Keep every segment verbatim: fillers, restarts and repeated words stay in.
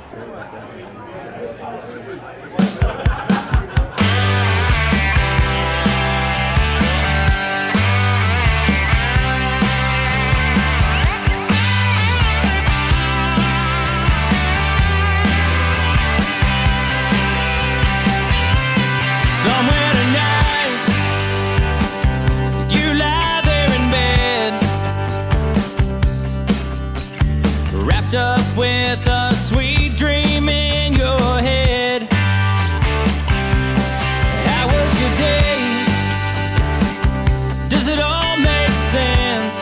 Somewhere tonight, you lie there in bed, wrapped up with a sweet dream in your head. How was your day? Does it all make sense?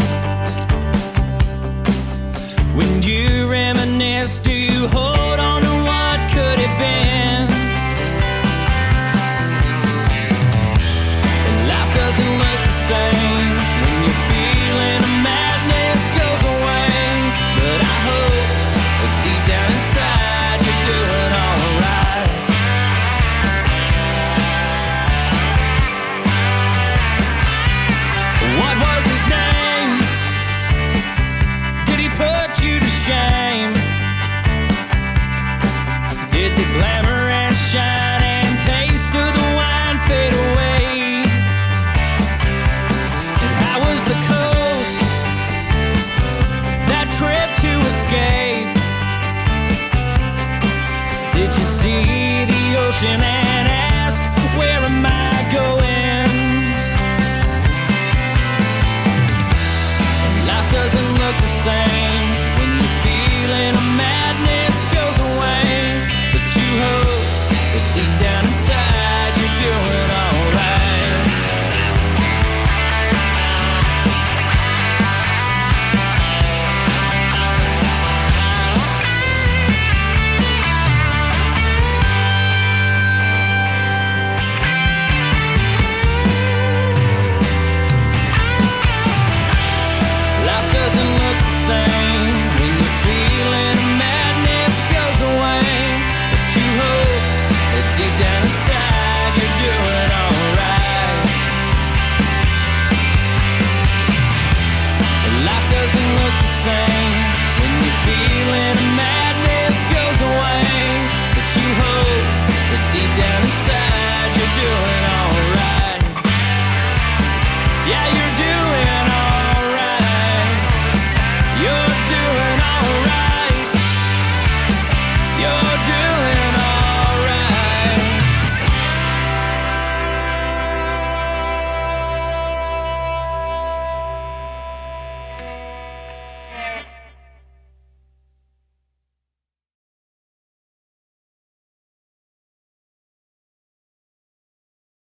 When you reminisce, do you hold on to what could have been? Doesn't look the same when you're feeling the madness goes away. But I hope that deep down inside you're doing alright. What was his name? Did he put you to shame? Did the glamour and shine and taste of the wine fade away? Did you see the ocean?